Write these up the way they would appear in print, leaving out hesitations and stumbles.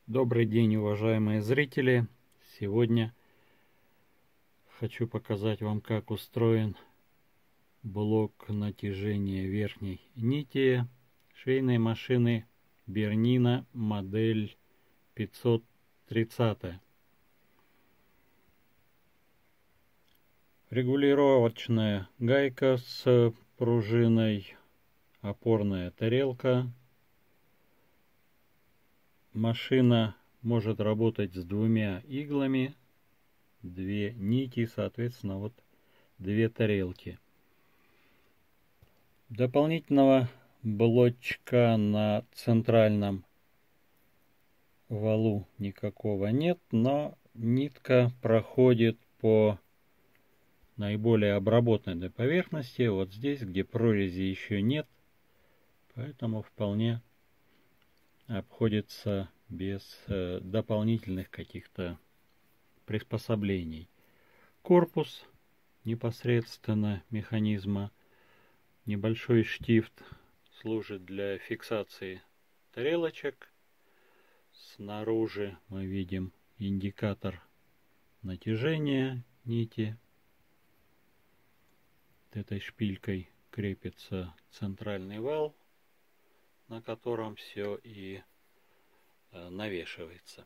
Добрый день, уважаемые зрители! Сегодня хочу показать вам, как устроен блок натяжения верхней нити швейной машины Bernina модель 530. Регулировочная гайка с пружиной, опорная тарелка. Машина может работать с двумя иглами, две нити, соответственно, вот две тарелки. Дополнительного блочка на центральном валу никакого нет, но нитка проходит по наиболее обработанной поверхности, вот здесь, где прорези еще нет, поэтому вполне обходится без дополнительных каких-то приспособлений. Корпус непосредственно механизма, небольшой штифт служит для фиксации тарелочек. Снаружи мы видим индикатор натяжения нити. Этой шпилькой крепится центральный вал, на котором все и навешивается.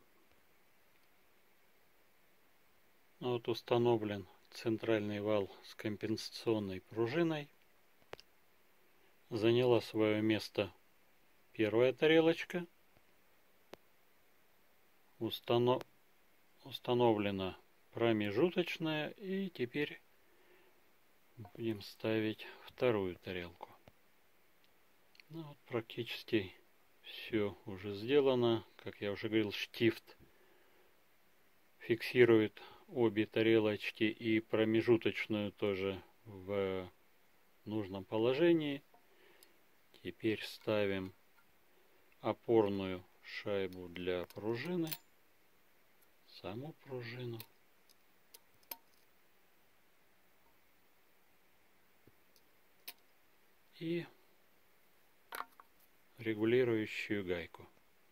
Вот установлен центральный вал с компенсационной пружиной. Заняла свое место первая тарелочка. Установлена промежуточная, и теперь будем ставить вторую тарелку. Ну, вот практически все уже сделано. Как я уже говорил, штифт фиксирует обе тарелочки и промежуточную тоже в нужном положении. Теперь ставим опорную шайбу для пружины, саму пружину. И регулирующую гайку.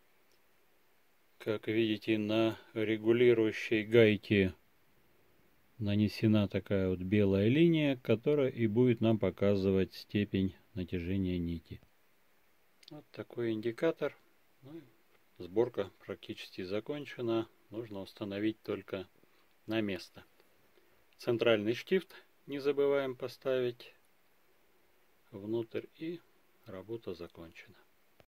Как видите, на регулирующей гайке нанесена такая вот белая линия, которая и будет нам показывать степень натяжения нити. Вот такой индикатор. Ну, сборка практически закончена. Нужно установить только на место. Центральный штифт не забываем поставить внутрь, и работа закончена.